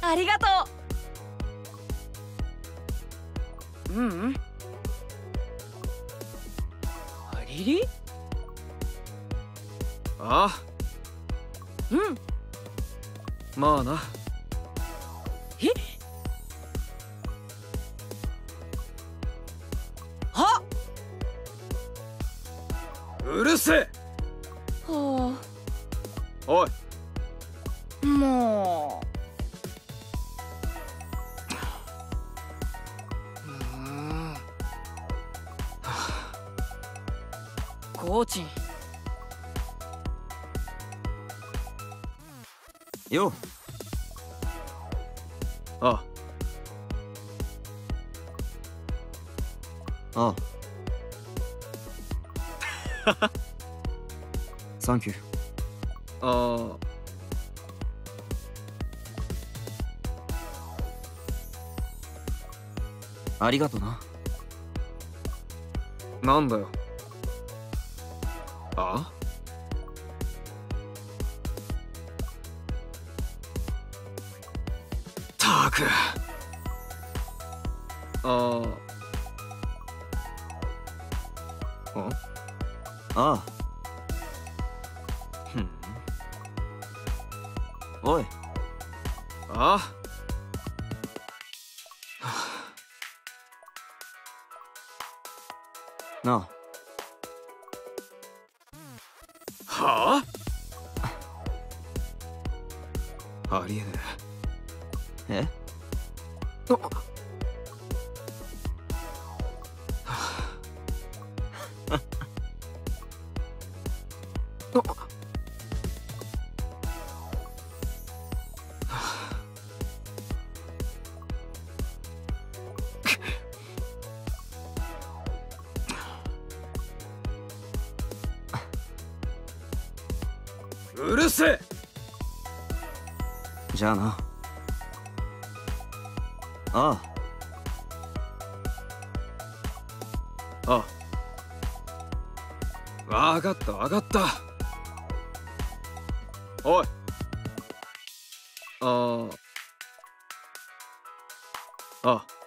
ありがとう。うん。リリ？ ああ。 うん。 まあな。 え？あ！ うるせえ。 はあ。おい。 もう。コーチン。 よ。ああ。ああ。サンキュー。ああ。ありがとな。なんだよ。あ？たく。ああ。ん？ああ。ふん。おい。ああ。なあ。はあ？ありえねえ。え？あっ。うるせえ。じゃあな。ああ。ああ。わかったわかった。おい。ああ。ああ。